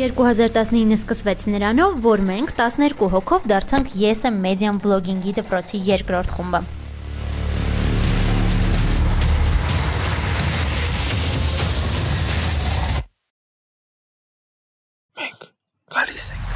2019 սկսվեց նրանով, որ մենք 12 հոգով դարձանք Ես եմ մեդիան վլոգինգի դպրոցի երկրորդ խումբը։ Մենք գալիս ենք։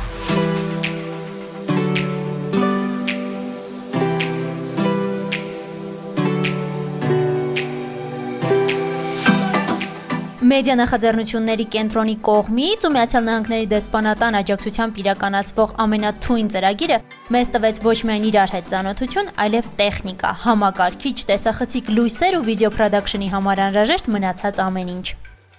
Մեդիա նախաձեռնությունների կենտրոնի կողմից ու Միացյալ Նահանգների դեսպանատան աջակցությամբ իրականացվող ամենաթույն ծրագիրը մեզ տվեց ոչ միայն իրար հետ ծանոթություն, այլև տեխնիկա, համակարգիչ, տեսախցիկ լույսեր ու վիդեո պրոդաքշնի համար անհրաժեշտ մնացած ամեն ինչ։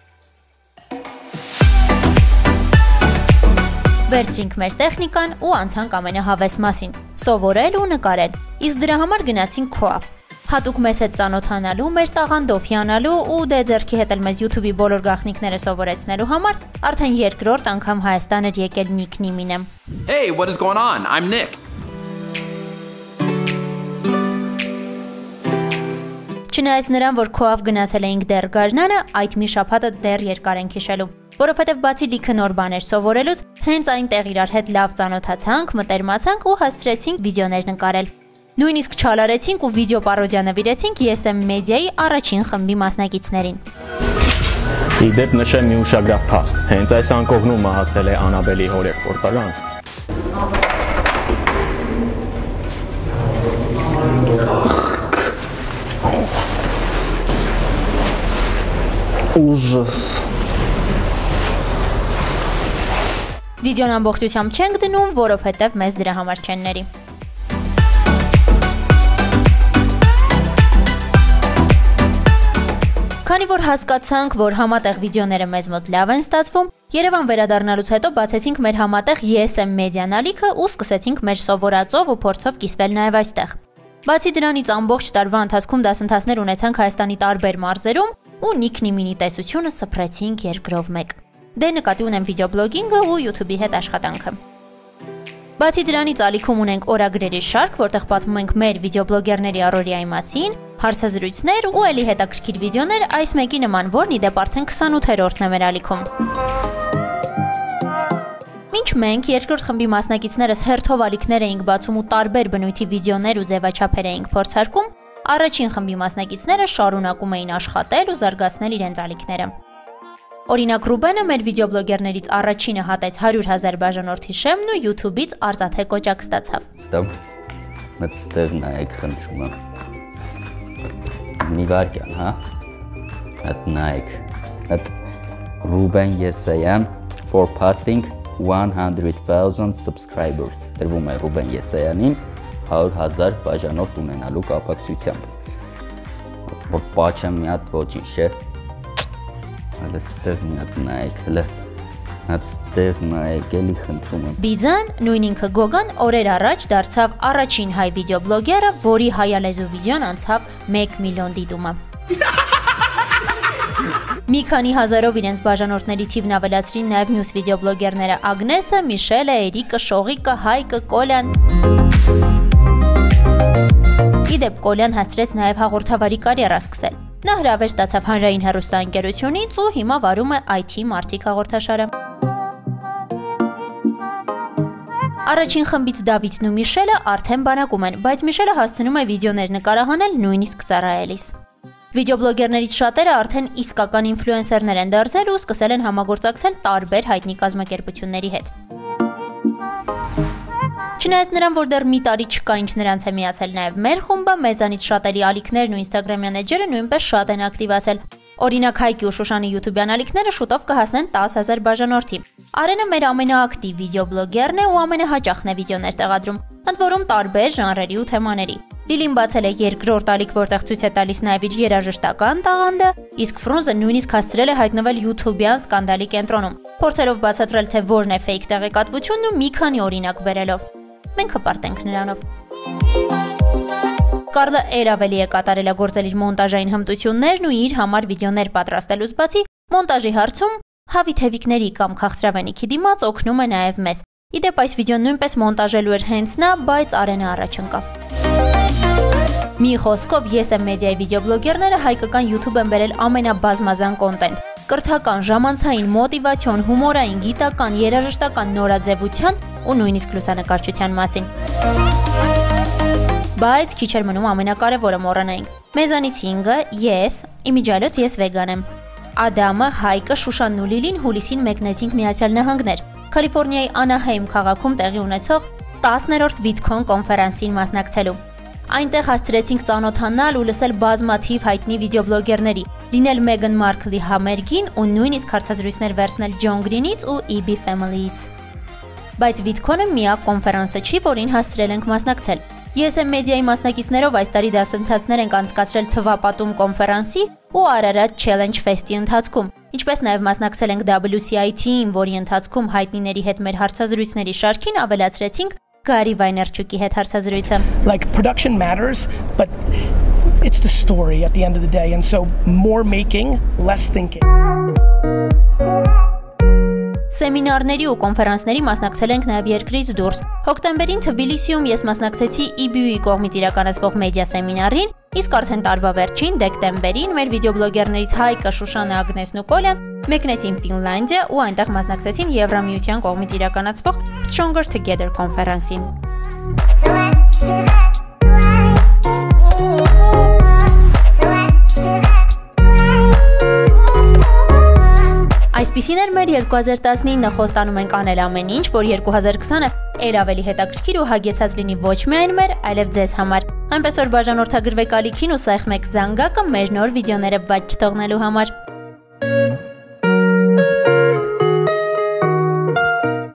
Վերցրինք մեր տեխնիկան ու անցանք ամենահավես մասին՝ սովորել ու նկարել, իսկ դրա համար գնացինք Քոավ։ Հատուկ մեզ հետ ծանոթանալու, մեր տաղանդով հիանալու ու դե ձեռքի հետ էլ մեզ YouTube-ի բոլոր գաղտնիքները սովորեցնելու համար արդեն երկրորդ անգամ Հայաստան էր եկել Նիք Նիմինը։ Hey, what is going on? I'm Nick. Չնայած նրան, որ Քոավ գնացել էինք դեռ գարնանը, այդ մի շաբաթը դեռ երկար ենք հիշելու, որովհետև բացի լիքը նոր բաներ սովորելուց, հենց այնտեղ իրար հետ լավ ծանոթացանք, մտերմացանք ու հասցրեցինք վիդեոներ նկարել։ Նույնիսկ չալարեցինք ու վիդեո պարոդիա նվիրեցինք Ես եմ մեդիայի առաջին խմբի մասնակիցներին։ Իդեպ նշեմ մի ուշագրավ փաստ, հենց այս անկողնում մահացել է Անաբելի հորեղբորտալան։ Ուժս։ Վիդեոն ամբողջությամբ չենք դնում, որովհետև մեզ դրա համար չեն ների։ Քանի որ հասկացանք, որ համատեղ վիդեոները մեզ մոտ լավ են ստացվում, Երևան վերադառնալուց հետո բացեցինք մեր համատեղ Ես եմ մեդիան ալիքը ու սկսեցինք մեր սովորածով ու փորձով կիսվել նաև այստեղ։ Բացի դրանից ամբողջ տարվա ընթացքում դասընթացներ ունեցանք Հայաստանի տարբեր մարզերում ու Նիք Նիմինի տեսությունը սփռեցինք երկրով մեկ։ Դե նկատի ունեմ վիդեոբլոգինգը ու YouTube-ի հետ աշխատանքը։ Բացի դրանից ալիքում ունենք օրագրերի շարք, որտեղ պատմում ենք մեր վիդեոբլոգերների առօրյայի մասին, հարցազրույցներ ու էլի հետաքրքիր վիդեոներ այս մեկի նման, որն ի դեպ արդեն 28-րդն է մեր ալիքում։ Մինչ մենք երկրորդ խմբի մասնակիցներս հերթով ալիքներ էինք բացում ու տարբեր բնույթի վիդեոներ ու ձևաչափեր էինք փորձարկում, առաջին խմբի մասնակիցները շարունակում էին աշխատել ու զարգացնել իրենց ալիքները։ Օրինակ Ռուբենը մեր վիդեոբլոգերներից առաջինը հատեց 100,000 բաժանորդի շեմն ու YouTube-ից արծաթե կոճակ ստացավ։ Ստավ, մտստև նայեք խնդրում եմ։ Մի վարկյան, հա։ Հատ նայեք, հատ Ռուբեն Եսայան for passing 100,000 subscribers։ Տրվում է Ռուբեն Եսայանին 100,000 բաժանորդ ունենալու կապակցությամբ։ Որ պաչեմ մի հատ ոչինչ չէ։ Հələ ստեղ մի հատ նայեք, հələ ստեղ նայեք, էլի խնդրում եմ։ Բիձան, նույն ինքը Գոգան օրեր առաջ դարձավ առաջին հայ վիդեոբլոգերը, որի հայալեզու վիդեոն անցավ 1 միլիոն դիտումը։ Մի քանի հազարով իրենց բաժանորդների թիվն ավելացրին նաև մյուս վիդեոբլոգերները՝ Ագնեսը, Միշելը, Էրիկը, Շողիկը, Հայկը, Կոլյան։ Իդեպ Կոլյան հասցրեց նաև հաղորդավարի կարիերա սկսել։ Նա հրավեր ստացավ հանրային հեռուստաընկերությունից ու հիմա վարում է IT Մարդիկ հաղորդաշարը։ Առաջին խմբից Դավիթն ու Միշելը արդեն բանակում են, բայց Միշելը հասցնում է վիդեոներ նկարահանել նույնիսկ ծառայելիս։ Վիդեոբլոգերներից շատերը արդեն իսկական ինֆլուենսերներ են դարձել ու սկսել են համագործակցել տարբեր հայտնի կազմակերպությունների հետ։ Չնայած նրան, որ դեռ մի տարի չկա, ինչ նրանց է միացել նաև մեր խումբը, մեզանից շատերի ալիքներն ու Instagram-յան էջերը նույնպես շատ են ակտիվացել։ Օրինակ Հայկի ու Շուշանի YouTube-յան ալիքները շուտով կհասնեն 10,000 բաժանորդի։ Արենը մեր ամենաակտիվ վիդեոբլոգերն է ու ամենահաճախն է վիդեոներ տեղադրում, ընդ որում տարբեր ժանրերի ու թեմաների։ Լիլին բացել է երկրորդ ալիք, որտեղ ցույց է տալիս նաև իր երաժշտական տաղանդը, իսկ Ֆրունզը նույնիսկ հասցրել է հայտնվել YouTube-յան սկանդալի կենտրոնում, փորձելով բացատրել, թե որն է ֆեյք տեղեկատվությունն ու մի քանի օրինակ բերելով։ Մենք հպարտ ենք նրանով։ Կարլը ավելի է կատարելագործել իր մոնտաժային հմտություններն ու իր համար վիդեոներ պատրաստելուց բացի, մոնտաժի հարցում հավի թևիկների կամ քաղցրավենիքի դիմաց օգնում է նաև մեզ։ Իդեպ այս վիդեոն նույնպես մոնտաժելու էր հենց նա, բայց Արենը առաջ ընկավ։ Մի խոսքով Ես եմ մեդիայի վիդեոբլոգերները հայկական YouTube են բերել ամենաբազմազան կոնտենտ։ կրթական, ժամանցային, մոտիվացիոն, հումորային, գիտական, երաժշտական նորաձևության ու նույնիսկ լուսանկարչության մասին։ Բայց քիչ էր մնում ամենակարևորը մոռանայինք։ Մեզանից 5-ը ես, իմիջիալոց ես վեգան եմ։ Ադամը, Հայկը, Շուշանն ու Լիլին հուլիսին մեկնեցինք Միացյալ Նահանգներ։ Կալիֆոռնիայի Անահեյմ քաղաքում տեղի ունեցող 10-րդ VidCon կոնֆերանսին մասնակցելու։ Այնտեղ հասցրեցինք ծանոթանալ ու լսել բազմաթիվ հայտնի վիդեոբլոգերների, լինել Մեգան Մարքլի համերգին ու նույնիսկ հարցազրույցներ վերցնել Ջոն Գրինից ու EB Family-ից։ Բայց VidCon-ը միակ կոնֆերանսը չի, որին հասցրել ենք մասնակցել։ ESM մեդիայի մասնակիցներով այս տարի դասընթացներ ենք անցկացրել Թվապատում կոնֆերանսի ու Ararat Challenge Fest-ի ընթացքում, ինչպես նաև մասնակցել ենք WCIT-ին, որի ընթացքում հայտնիների հետ մեր հարցազրույցների շարքին ավելացրեցինք Գարի Վայներչուկի հետ հարցազրույցը։ Like production matters, but it's the story at the end of the day, and so more making, less thinking. Սեմինարների ու կոնֆերանսների մասնակցել ենք նաև երկրից դուրս։ Հոկտեմբերին Թբիլիսիում ես մասնակցեցի EBU-ի կողմից իրականացվող մեդիա սեմինարին, իսկ արդեն տարվա վերջին դեկտեմբերին մեր վիդեոբլոգերներից Հայկը, Շուշանը, Ագնեսն ու Կոլյան մեկնեցին Ֆինլանդիա ու այնտեղ մասնակցեցին Եվրամիության կողմից իրականացվող Stronger Together կոնֆերանսին։ Այսպիսին էր մեր 2019-ը, խոստանում ենք անել ամեն ինչ, որ 2020-ը ել ավելի հետաքրքիր ու հագեցած լինի ոչ միայն մեր, այլև ձեզ համար։ Այնպես որ բաժանորդագրվեք ալիքին ու սեղմեք զանգակը մեր նոր վիդեոները բաց չթողնելու համար։